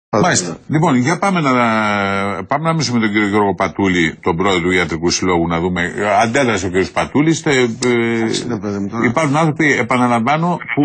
Μάλιστα. Λοιπόν, για πάμε να μιλήσουμε με τον κύριο Γιώργο Πατούλη, τον πρόεδρο του Ιατρικού Συλλόγου, να δούμε. Αντέδρασε ο κύριος Πατούλης. Υπάρχουν άνθρωποι, επαναλαμβάνω, που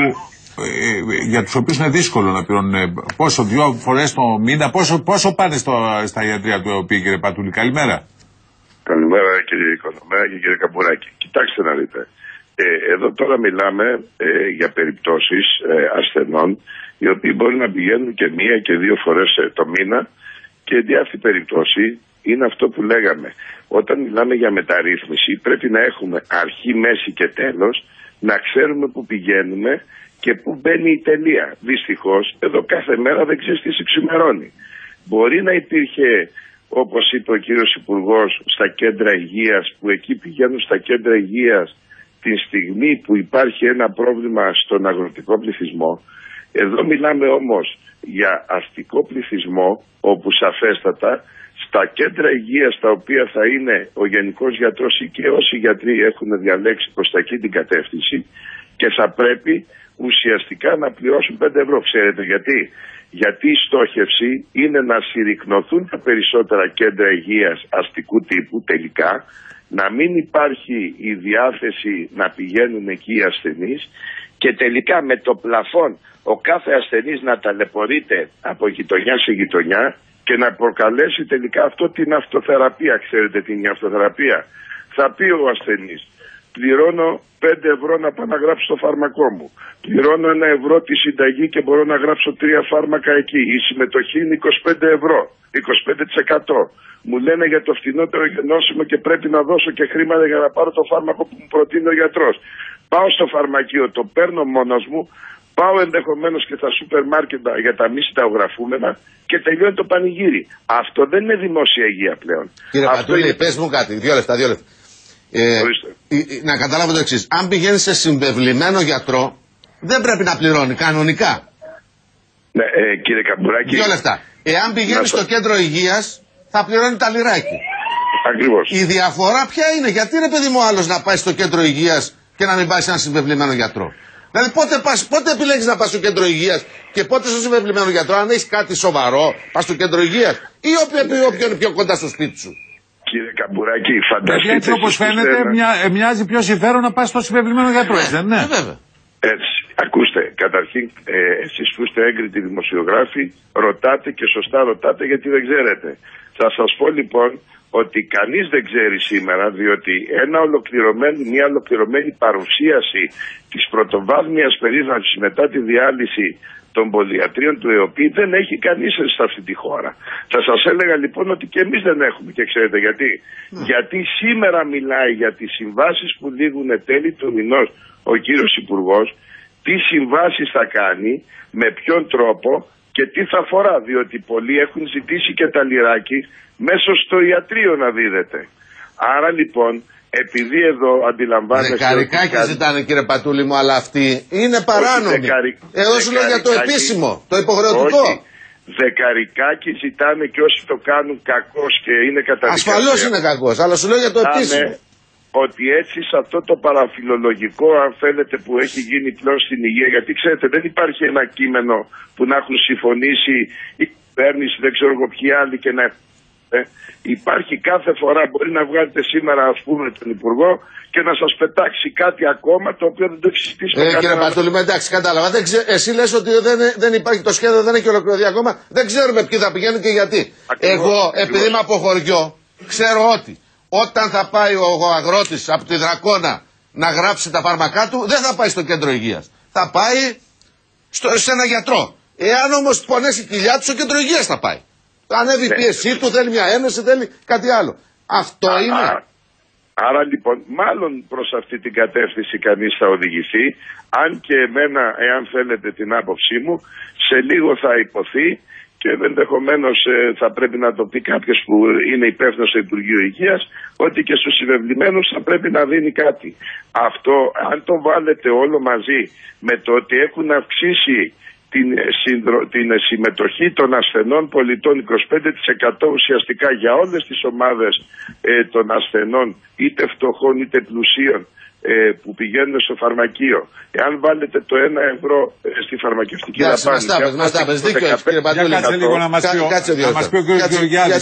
για τους οποίους είναι δύσκολο να πληρώνουν πόσο, 2 φορές το μήνα, πόσο πάνε στα ιατρία του ΕΟΠΗ, κύριε Πατούλη? Καλημέρα. Καλημέρα κύριε Οικονομέα και κύριε Καμπουράκη. Κοιτάξτε να δείτε. Εδώ τώρα μιλάμε για περιπτώσεις ασθενών οι οποίοι μπορεί να πηγαίνουν και 1 και 2 φορές το μήνα, και εν αυτή περιπτώσει είναι αυτό που λέγαμε. Όταν μιλάμε για μεταρρύθμιση πρέπει να έχουμε αρχή, μέση και τέλος, να ξέρουμε που πηγαίνουμε και που μπαίνει η τελεία. Δυστυχώς εδώ κάθε μέρα δεν ξέρεις τι σε ξημερώνει. Μπορεί να υπήρχε, όπως είπε ο κύριος Υπουργός, στα κέντρα υγείας, που εκεί πηγαίνουν στα κέντρα υγείας τη στιγμή που υπάρχει ένα πρόβλημα στον αγροτικό πληθυσμό. Εδώ μιλάμε όμως για αστικό πληθυσμό, όπου σαφέστατα στα κέντρα υγείας, τα οποία θα είναι ο Γενικός Γιατρός ή και όσοι γιατροί έχουν διαλέξει προς τα εκεί την κατεύθυνση, και θα πρέπει ουσιαστικά να πληρώσουν 5 ευρώ. Ξέρετε γιατί? Γιατί η στόχευση είναι να συρρικνωθούν τα περισσότερα κέντρα υγείας αστικού τύπου τελικά, να μην υπάρχει η διάθεση να πηγαίνουν εκεί οι ασθενείς, και τελικά με το πλαφόν ο κάθε ασθενής να ταλαιπωρείται από γειτονιά σε γειτονιά και να προκαλέσει τελικά αυτό την αυτοθεραπεία. Ξέρετε την αυτοθεραπεία? Θα πει ο ασθενής, πληρώνω 5 ευρώ να πάω να γράψω το φάρμακό μου. Πληρώνω 1 ευρώ τη συνταγή και μπορώ να γράψω 3 φάρμακα εκεί. Η συμμετοχή είναι 25 ευρώ, 25%. Μου λένε για το φθηνότερο γενώσιμο και πρέπει να δώσω και χρήματα για να πάρω το φάρμακο που μου προτείνει ο γιατρός. Πάω στο φαρμακείο, το παίρνω μόνος μου, πάω ενδεχομένως και στα σούπερ μάρκετ για τα μη συνταγογραφούμενα και τελειώνει το πανηγύρι. Αυτό δεν είναι δημόσια υγεία πλέον. Κύριε Πατούλη, πες μου κάτι, 2 λεπτά. Να καταλάβω το εξής. Αν πηγαίνει σε συμβεβλημένο γιατρό, δεν πρέπει να πληρώνει κανονικά. Ναι, κύριε Καμπουράκη. 2 λεπτά. Εάν πηγαίνει στο κέντρο υγείας, θα πληρώνει τα λιράκι. Ακριβώς. Η διαφορά ποια είναι? Γιατί ρε παιδί μου άλλος να πάει στο κέντρο υγείας και να μην πάει σε έναν συμβεβλημένο γιατρό? Δηλαδή πότε επιλέγεις να πας στο κέντρο υγείας και πότε στο συμβεβλημένο γιατρό? Αν έχεις κάτι σοβαρό, πας στο κέντρο υγείας, ή όποιο είναι πιο κοντά στο σπίτι σου. Κύριε Καμπουράκη, φανταστείτε. Γιατί έτσι όπως φαίνεται μοιάζει πιο συμφέρον να πας στο συμβεβλημένο γιατρό, έτσι δεν είναι? Βέβαια. Έτσι. Ακούστε, καταρχήν εσείς που είστε έγκριτοι δημοσιογράφοι, ρωτάτε και σωστά ρωτάτε, γιατί δεν ξέρετε. Θα σας πω λοιπόν ότι κανείς δεν ξέρει σήμερα, διότι μια ολοκληρωμένη παρουσίαση της πρωτοβάθμιας περίθαλψης μετά τη διάλυση των πολυιατρίων του ΕΟΠΗ δεν έχει κανείς σε αυτή τη χώρα. Θα σας έλεγα λοιπόν ότι και εμείς δεν έχουμε, και ξέρετε γιατί? Γιατί σήμερα μιλάει για τις συμβάσεις που λήγουν τέλη του μηνός ο κύριος Υπουργός, τι συμβάσεις θα κάνει, με ποιον τρόπο και τι θα φορά, διότι πολλοί έχουν ζητήσει και τα λιράκι μέσω στο ιατρείο να δίδεται. Άρα λοιπόν, επειδή εδώ αντιλαμβάνεστε... Δεκαρικάκι ζητάνε, κύριε Πατούλη μου, αλλά αυτοί είναι παράνομοι. Εδώ σου λέω για το επίσημο, το υποχρεωτικό. Όχι. Δεκαρικάκι ζητάνε και όσοι το κάνουν κακώς και είναι καταδικασμένοι. Ασφαλώς είναι κακός, αλλά σου λέω για το επίσημο. Ότι έτσι σε αυτό το παραφιλολογικό, αν θέλετε, που έχει γίνει πλέον στην υγεία, γιατί ξέρετε δεν υπάρχει ένα κείμενο που να έχουν συμφωνήσει η κυβέρνηση, δεν ξέρω εγώ ποιοι άλλοι, και να... Υπάρχει κάθε φορά, μπορεί να βγάλετε σήμερα ας πούμε τον Υπουργό και να σας πετάξει κάτι ακόμα το οποίο δεν το έχει συζητήσει. Κύριε Πατούλη, εντάξει, κατάλαβα. Εσύ λες ότι δεν υπάρχει το σχέδιο, δεν έχει ολοκληρωθεί ακόμα. Δεν ξέρουμε ποιοι θα πηγαίνουν και γιατί. Εγώ, επειδή είμαι από χωριό, ξέρω ότι όταν θα πάει ο αγρότης από τη Δρακώνα να γράψει τα φάρμακά του, δεν θα πάει στο κέντρο υγείας. Θα πάει σε ένα γιατρό. Εάν όμως πονέσει η κοιλιά του, στο κέντρο υγείας θα πάει. Ανέβει η πίεσή του, θέλει μια ένωση, θέλει κάτι άλλο. Αυτό είναι. Άρα λοιπόν, μάλλον προς αυτή την κατεύθυνση κανείς θα οδηγηθεί, αν και εμένα, εάν θέλετε την άποψή μου, σε λίγο θα υποθεί και ενδεχομένως θα πρέπει να το πει κάποιος που είναι υπεύθυνος στο Υπουργείο Υγείας, ότι και στους συμβεβλημένους θα πρέπει να δίνει κάτι. Αυτό, αν το βάλετε όλο μαζί με το ότι έχουν αυξήσει την συμμετοχή των ασθενών πολιτών 25% ουσιαστικά για όλες τις ομάδες των ασθενών, είτε φτωχών είτε πλουσίων, που πηγαίνουν στο φαρμακείο. Εάν βάλετε το 1 ευρώ στη φαρμακευτική δαπάνη. Μας τα πες, δίκιο έχεις κύριε Πατούλη. Κάτσε λίγο να μας πει ο κ. Γεωργιάδης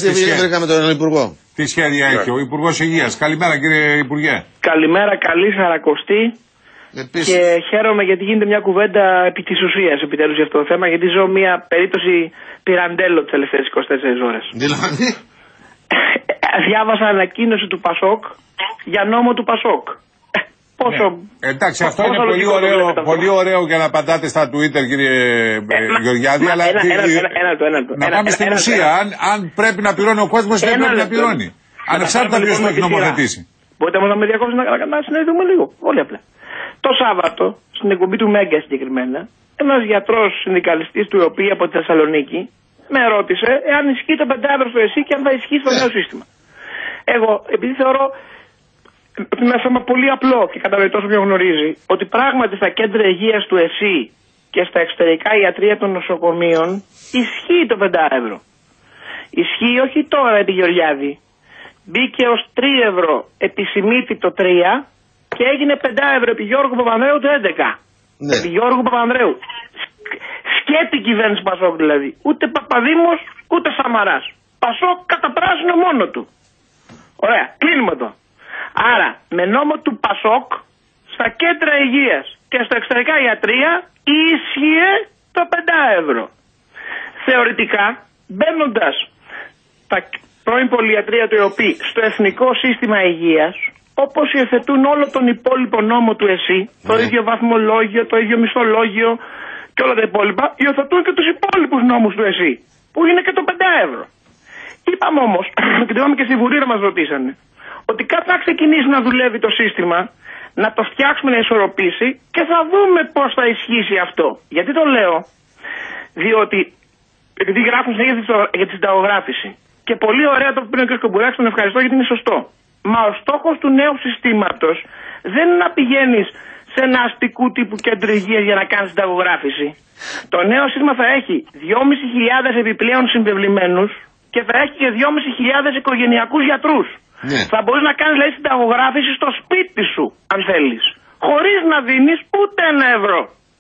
τι σχέδια έχει ο Υπουργός Υγείας. Καλημέρα κύριε Υπουργέ. Καλημέρα, καλή Σαρακοστή. Και χαίρομαι γιατί γίνεται μια κουβέντα επί της ουσίας επιτέλους για αυτό το θέμα, γιατί ζω μια περίπτωση πυραντέλο τις τελευταίες 24 ώρες. Δηλαδή. Διάβασα ανακοίνωση του Πασόκ για νόμο του Πασόκ. Πόσο... Ναι. Εντάξει, αυτό είναι πολύ ωραίο για να απαντάτε στα Twitter, κύριε Γεωργιάδη, αλλά να πάμε στην ουσία. Αν πρέπει να πληρώνει ο κόσμος, δεν πρέπει να πληρώνει. Ανεξάρτητα ποιος το έχει νομοθετήσει. Μπορείτε όμως να με διακόψετε να συνειδητοποιούμε λίγο. Πολύ απλά. Το Σάββατο, στην εκπομπή του Μέγκα συγκεκριμένα, ένας γιατρός συνδικαλιστής του ΕΟΠΗ από τη Θεσσαλονίκη με ρώτησε εάν ισχύει το 5 στο ΕΣΥ και αν θα ισχύει στο νέο σύστημα. Εγώ, επειδή θεωρώ ότι είναι ένα θέμα πολύ απλό και κατανοητό όσο πιο γνωρίζει, ότι πράγματι στα κέντρα υγείας του ΕΣΥ και στα εξωτερικά ιατρεία των νοσοκομείων ισχύει το 5 ευρώ. Ισχύει όχι τώρα επί Γεωργιάδη. Μπήκε ως 3 ευρώ επισημήτη το 3 και έγινε 5 ευρώ επί Γιώργου Παπανδρέου το 11. Ναι. Επί Γιώργου Παπανδρέου. Σκέτη κυβέρνηση Πασόκ δηλαδή. Ούτε Παπαδήμος ούτε Σαμαράς. Πασόκ κατά πράσινο μόνο του. Ωραία, κλείνουμε το. Άρα, με νόμο του Πασόκ, στα κέντρα υγείας και στα εξωτερικά ιατρεία ίσχυε το 5 ευρώ. Θεωρητικά, μπαίνοντας τα πρώην πολυιατρία του ΕΟΠΗ στο Εθνικό Σύστημα Υγείας, όπως υιοθετούν όλο τον υπόλοιπο νόμο του ΕΣΥ, το ίδιο βαθμολόγιο, το ίδιο μισθολόγιο και όλα τα υπόλοιπα, υιοθετούν και τους υπόλοιπους νόμους του ΕΣΥ, που είναι και το 5 ευρώ. Είπαμε όμως, και το είπαμε και στη Βουλή να μας ρωτήσανε, ότι κάθε να ξεκινήσει να δουλεύει το σύστημα, να το φτιάξουμε να ισορροπήσει και θα δούμε πώς θα ισχύσει αυτό. Γιατί το λέω, διότι επειδή γράφουν για τη συνταγογράφηση και πολύ ωραία το που πει ο κ. Κομπουράκης, τον ευχαριστώ γιατί είναι σωστό. Μα ο στόχος του νέου συστήματος δεν είναι να πηγαίνεις σε ένα αστικού τύπου κέντρο υγείας για να κάνεις συνταγογράφηση. Το νέο σύστημα θα έχει 2.500 επιπλέον συμβεβλημένους και θα έχει και 2.500 οικογενειακούς γιατρούς. Ναι. Θα μπορείς να κάνεις δηλαδή συνταγογράφηση στο σπίτι σου, αν θέλεις, χωρίς να δίνεις ούτε 1 ευρώ.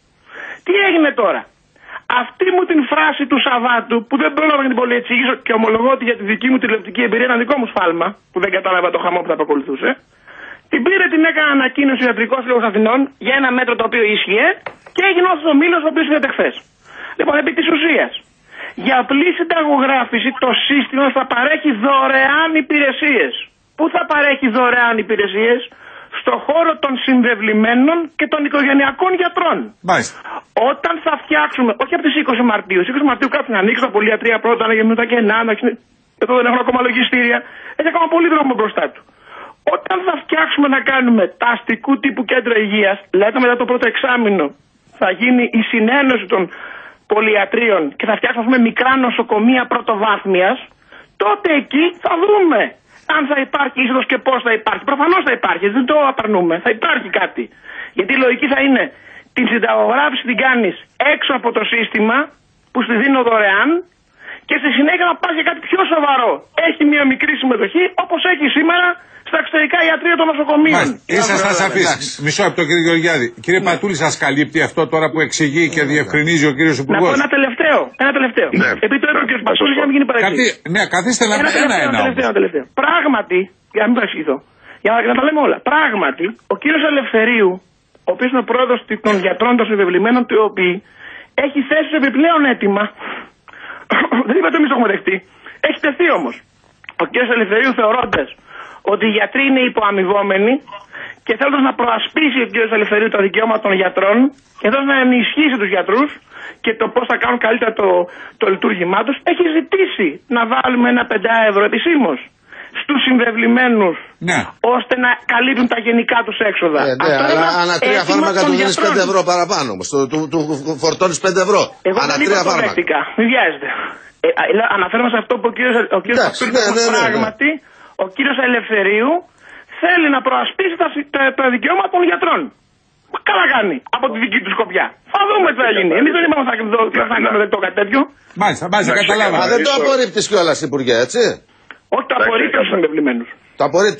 Τι έγινε τώρα? Αυτή μου την φράση του Σαββάτου, που δεν πρόλαβα να την πολυεξηγήσω και ομολογώ ότι για τη δική μου τηλεοπτική εμπειρία ένα δικό μου σφάλμα, που δεν κατάλαβα το χαμό που θα αποκολουθούσε, την πήρε, την έκανε ανακοίνωση ο Ιατρικός Σύλλογος Αθηνών για ένα μέτρο το οποίο ίσχυε και έγινε ο ομίλος ο οποίος είδατε χθες. Λοιπόν, επί της ουσίας, για απλή συνταγογράφηση το σύστημα θα παρέχει δωρεάν υπηρεσίες. Πού θα παρέχει δωρεάν υπηρεσίες? Στο χώρο των συμβεβλημένων και των οικογενειακών γιατρών. Μάλιστα. Όταν θα φτιάξουμε, όχι από τις 20 Μαρτίου, στις 20 Μαρτίου κάποιοι να ανοίξουν τα πολυιατρία πρώτα, να γίνουν τα κενά, εδώ δεν έχουν ακόμα λογιστήρια, έχει ακόμα πολύ δρόμο μπροστά του. Όταν θα φτιάξουμε να κάνουμε τα αστικού τύπου κέντρα υγείας, δηλαδή μετά το πρώτο εξάμηνο θα γίνει η συνένωση των πολυιατρίων και θα φτιάξουμε, πούμε, μικρά νοσοκομεία πρωτοβάθμιας, τότε εκεί θα δούμε αν θα υπάρχει είσοδος και πώς θα υπάρχει. Προφανώς θα υπάρχει, δεν το απαρνούμε, θα υπάρχει κάτι. Γιατί η λογική θα είναι την συνταγογράφηση την κάνεις έξω από το σύστημα που στη δίνω δωρεάν και στη συνέχεια να πας για κάτι πιο σοβαρό. Έχει μια μικρή συμμετοχή όπως έχει σήμερα στα εξωτερικά ιατρεία των νοσοκομείων. Ήσασταν σαφείς. Μισό λεπτό κύριε Γεωργιάδη. Κύριε Πατούλη, σας καλύπτει αυτό τώρα που εξηγεί και διευκρινίζει ο κύριος Υπουργός? Να πω ένα τελευταίο. Ναι. Επειδή το είπε ο κύριος Πατούλης για να μην γίνει παρεξήγηση. Ναι, καθίστε να Ένα τελευταίο. Πράγματι, για να μην παρεξηγηθώ, για να τα λέμε όλα. Πράγματι, ο κύριος Ελευθερίου, ο οποίος είναι ο πρόεδρος των γιατρών των συμβεβλημένων του ΕΟΠΗ, έχει θέσει επιπλέον αίτημα. Δεν είπα ότι εμείς το έχουμε δεχτεί. Έχει τεθεί όμως. Ο κύριος Ελευθερίου, θεωρώντας ότι οι γιατροί είναι υποαμοιβόμενοι και θέλοντας να προασπίσει ο κύριος Ελευθερίου τα δικαιώματα των γιατρών και θέλοντας να ενισχύσει τους γιατρούς και το πώς θα κάνουν καλύτερα το λειτουργήμά τους, έχει ζητήσει να βάλουμε ένα 5 ευρώ επισήμως στους συμβεβλημένους, ναι, ώστε να καλύπτουν τα γενικά τους έξοδα. Ναι, αλλά ανά 3 φάρμακα του δίνεις 5 ευρώ παραπάνω όμως. Του φορτώνεις 5 ευρώ. Εγώ δεν είπα κορεκτικά. Μην βιάζετε. Αναφέρομαι σε αυτό που ο κύριος πράγματι, ο κύριος Ελευθερίου θέλει να προασπίσει τα δικαιώματα των γιατρών. Καλά κάνει από τη δική του σκοπιά. Θα δούμε τι θα γίνει. Εμείς δεν είπαμε θα κάνουμε δεκτό κάτι τέτοιο. Μάλιστα, καταλάβαμε. Μα δεν το απορρίπτεις κιόλας, Υπουργέ, έτσι? Όχι, το απορρίπτεις στους συμβεβλημένους. Το απορρίπτεις.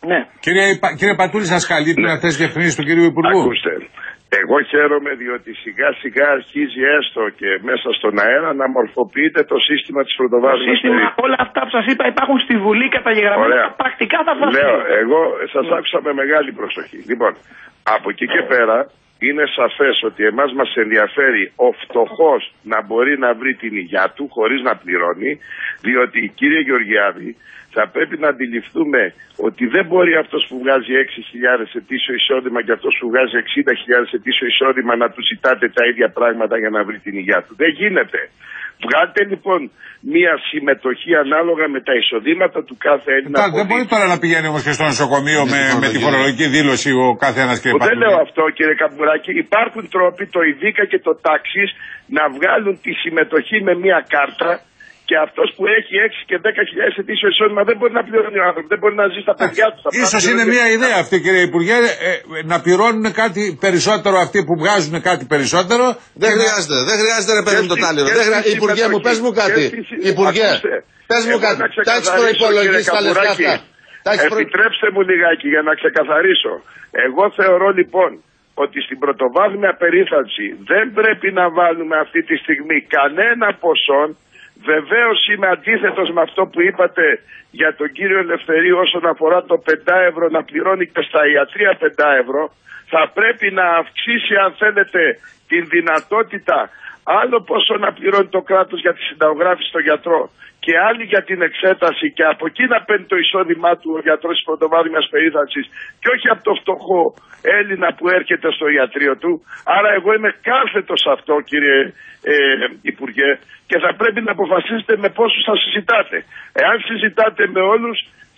Ναι. Κύριε Πατούλη, σας καλύπτουν αυτές τις διευκρινήσεις του κυρίου Υπουργού? Ακούστε. Εγώ χαίρομαι διότι σιγά σιγά αρχίζει έστω και μέσα στον αέρα να μορφοποιείται το σύστημα της πρωτοβάθμιας. Το σύστημα, όλα αυτά που σας είπα υπάρχουν στη Βουλή καταγεγραμμένα. Πρακτικά θα σας λέω. Εγώ σας άκουσα με μεγάλη προσοχή. Λοιπόν, από εκεί και πέρα είναι σαφές ότι εμάς μας ενδιαφέρει ο φτωχός να μπορεί να βρει την υγειά του χωρίς να πληρώνει, διότι κύριε Γεωργιάδη, θα πρέπει να αντιληφθούμε ότι δεν μπορεί αυτός που βγάζει 6.000 ετήσιο εισόδημα και αυτός που βγάζει 60.000 ετήσιο εισόδημα να του ζητάτε τα ίδια πράγματα για να βρει την υγειά του. Δεν γίνεται. Βγάλτε λοιπόν μία συμμετοχή ανάλογα με τα εισοδήματα του κάθε Έλληνα. Δεν μπορεί τώρα να πηγαίνει όμως και στο νοσοκομείο με τη φορολογική δήλωση ο κάθε ένας, κύριε Πατούλη. Δεν λέω αυτό, κύριε Καμπουράκη. Υπάρχουν τρόποι, το ΙΔΙΚΑ και το Τάξης, να βγάλουν τη συμμετοχή με μία κάρτα. Και αυτός που έχει 6 και 10.000 ετήσιο εισόδημα δεν μπορεί να πληρώνει ο άνθρωπος, δεν μπορεί να ζει στα παιδιά του. Ίσως είναι μια ιδέα αυτή, κύριε Υπουργέ, να πληρώνουν κάτι περισσότερο αυτοί που βγάζουν κάτι περισσότερο. Δεν χρειάζεται ρε παιδί μου το τάλιρο. Υπουργέ μου, πες μου κάτι. Υπουργέ, πες μου κάτι. Τα έχεις προϋπολογίσει τα λεφτά αυτά? Επιτρέψτε μου λιγάκι για να ξεκαθαρίσω. Εγώ θεωρώ λοιπόν ότι στην πρωτοβάθμια περίθαλψη δεν πρέπει να βάλουμε αυτή τη στιγμή κανένα ποσό. Βεβαίως είμαι αντίθετος με αυτό που είπατε για τον κύριο Ελευθερίου όσον αφορά το 5 ευρώ να πληρώνει και στα ιατρία 5 ευρώ. Θα πρέπει να αυξήσει αν θέλετε την δυνατότητα άλλο πόσο να πληρώνει το κράτος για τη συνταγογράφηση στον γιατρό και άλλοι για την εξέταση και από εκεί να παίρνει το εισόδημά του ο γιατρός της πρωτοβάθμιας περίθαλψης και όχι από το φτωχό Έλληνα που έρχεται στο ιατρείο του. Άρα εγώ είμαι κάθετος σε αυτό, κύριε Υπουργέ, και θα πρέπει να αποφασίσετε με πόσους θα συζητάτε. Εάν συζητάτε με όλους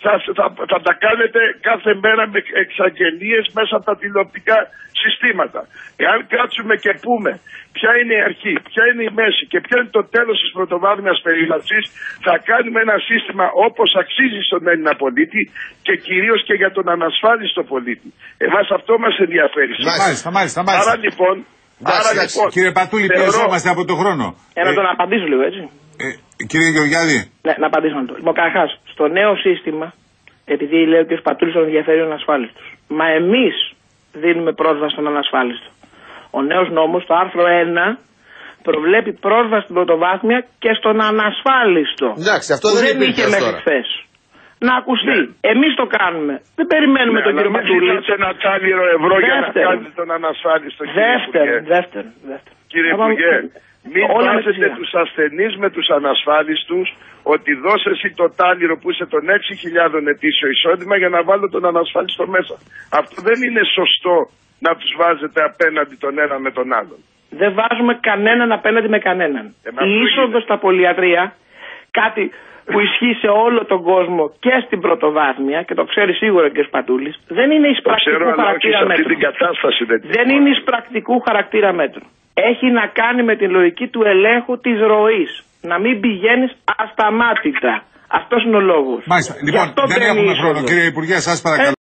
θα τα κάνετε κάθε μέρα με εξαγγελίες μέσα από τα τηλεοπτικά συστήματα. Εάν κάτσουμε και πούμε ποια είναι η αρχή, ποια είναι η μέση και ποιο είναι το τέλος της πρωτοβάθμιας περίθαλψης, θα κάνουμε ένα σύστημα όπως αξίζει στον Έλληνα πολίτη και κυρίως και για τον ανασφάλιστο πολίτη. Εμάς αυτό μας ενδιαφέρει. Μάλιστα. Άρα λοιπόν, κύριε Πατούλη, πιεζόμαστε από τον χρόνο. Να τον απαντήσω λίγο, έτσι. Κύριε Γεωργιάδη. Ναι, να απαντήσω αυτό. Λοιπόν, καταρχάς, στο νέο σύστημα, επειδή λέει ο κ. Πατούλης τον ενδιαφέρει ο ανασφάλιστος, μα εμείς δίνουμε πρόσβαση στον ανασφάλιστο. Ο νέος νόμος, το άρθρο 1, προβλέπει πρόσβαση στην πρωτοβάθμια και στον ανασφάλιστο. Εντάξει, αυτό δεν είχε μέχρι χθες. Να ακουστεί. Ναι. Εμείς το κάνουμε. Δεν περιμένουμε τον κύριο Πατούλη. Δεν ένα τσάλιρο ευρώ για να κάνει τον ανασφάλιστο. Δεύτερον. Κύριε Υπουργέ, μην βάζετε τους ασθενείς με τους ανασφάλιστους ότι δώσε εσύ το τάλιρο που είσαι των 6.000 ετήσιο εισόδημα για να βάλω τον ανασφάλιστο μέσα. Αυτό δεν είναι σωστό να τους βάζετε απέναντι τον ένα με τον άλλον. Δεν βάζουμε κανέναν απέναντι με κανέναν. Η είσοδος στα πολυιατρία, κάτι που ισχύει σε όλο τον κόσμο και στην πρωτοβάθμια, και το ξέρει σίγουρα και ο Πατούλης, δεν είναι εις πρακτικού χαρακτήρα μέτρου. Δεν είναι εις πρακτικού χαρακτήρα μέτρου. Έχει να κάνει με την λογική του ελέγχου της ροής. Να μην πηγαίνεις ασταμάτητα. Αυτός είναι ο λόγος. Μάλιστα. Λοιπόν, δεν έχουμε χρόνο. Κύριε Υπουργέ, σας παρακαλώ.